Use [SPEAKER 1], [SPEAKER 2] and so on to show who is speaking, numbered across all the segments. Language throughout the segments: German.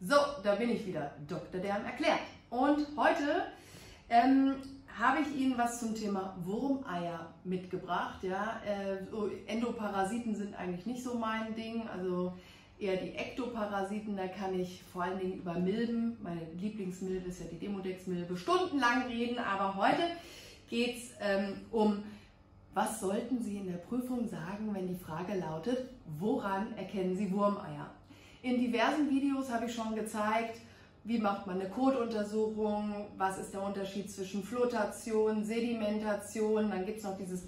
[SPEAKER 1] So, da bin ich wieder, Dr. Derm erklärt. Und heute habe ich Ihnen was zum Thema Wurmeier mitgebracht. Ja? Endoparasiten sind eigentlich nicht so mein Ding, also eher die Ektoparasiten. Da kann ich vor allen Dingen über Milben, meine Lieblingsmilbe ist ja die Demodex-Milbe, stundenlang reden. Aber heute geht es um, was sollten Sie in der Prüfung sagen, wenn die Frage lautet, woran erkennen Sie Wurmeier? In diversen Videos habe ich schon gezeigt, wie macht man eine Kotuntersuchung, was ist der Unterschied zwischen Flotation, Sedimentation, dann gibt es noch dieses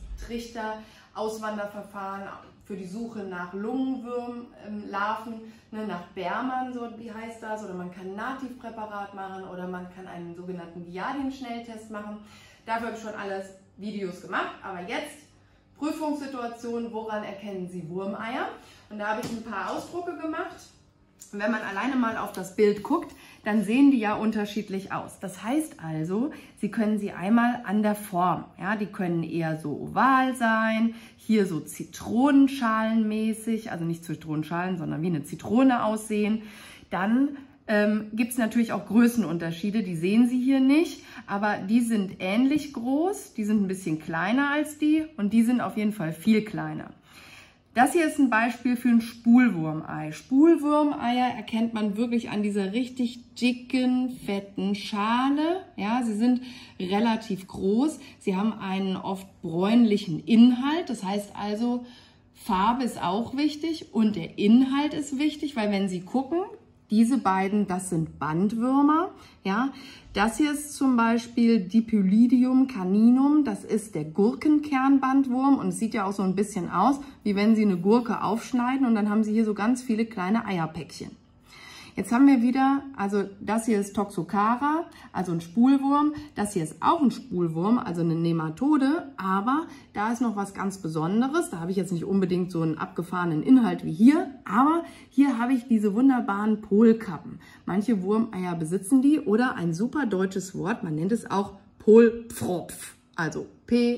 [SPEAKER 1] Trichter-Auswanderverfahren für die Suche nach Lungenwurmlarven, nach Bermern, so wie heißt das, oder man kann ein Nativpräparat machen oder man kann einen sogenannten Giardin-Schnelltest machen. Dafür habe ich schon alles Videos gemacht, aber jetzt Prüfungssituation, woran erkennen Sie Wurmeier? Und da habe ich ein paar Ausdrucke gemacht. Wenn man alleine mal auf das Bild guckt, dann sehen die ja unterschiedlich aus. Das heißt also, Sie können sie einmal an der Form, ja, die können eher so oval sein, hier so zitronenschalenmäßig, also nicht Zitronenschalen, sondern wie eine Zitrone aussehen. Dann gibt es natürlich auch Größenunterschiede, die sehen Sie hier nicht, aber die sind ähnlich groß, die sind ein bisschen kleiner als die und die sind auf jeden Fall viel kleiner. Das hier ist ein Beispiel für ein Spulwurmei. Spulwurmeier erkennt man wirklich an dieser richtig dicken, fetten Schale. Ja, sie sind relativ groß. Sie haben einen oft bräunlichen Inhalt. Das heißt also, Farbe ist auch wichtig und der Inhalt ist wichtig, weil wenn Sie gucken, diese beiden, das sind Bandwürmer. Ja, das hier ist zum Beispiel Dipylidium caninum. Das ist der Gurkenkernbandwurm und es sieht ja auch so ein bisschen aus, wie wenn Sie eine Gurke aufschneiden und dann haben Sie hier so ganz viele kleine Eierpäckchen. Jetzt haben wir wieder, also das hier ist Toxocara, also ein Spulwurm. Das hier ist auch ein Spulwurm, also eine Nematode, aber da ist noch was ganz Besonderes. Da habe ich jetzt nicht unbedingt so einen abgefahrenen Inhalt wie hier, aber hier habe ich diese wunderbaren Polkappen. Manche Wurmeier besitzen die oder ein super deutsches Wort, man nennt es auch Polpfropf, also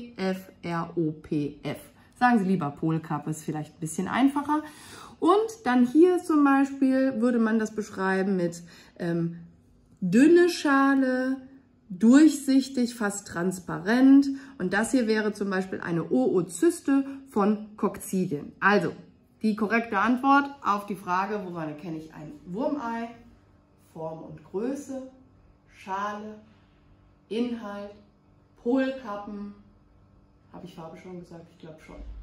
[SPEAKER 1] P-F-R-O-P-F. Sagen Sie lieber Polkappe, ist vielleicht ein bisschen einfacher. Und dann hier zum Beispiel würde man das beschreiben mit dünne Schale, durchsichtig, fast transparent. Und das hier wäre zum Beispiel eine Oozyste von Kokzidien. Also die korrekte Antwort auf die Frage, woran erkenne ich ein Wurmei? Form und Größe, Schale, Inhalt, Polkappen. Habe ich Farbe schon gesagt? Ich glaube schon.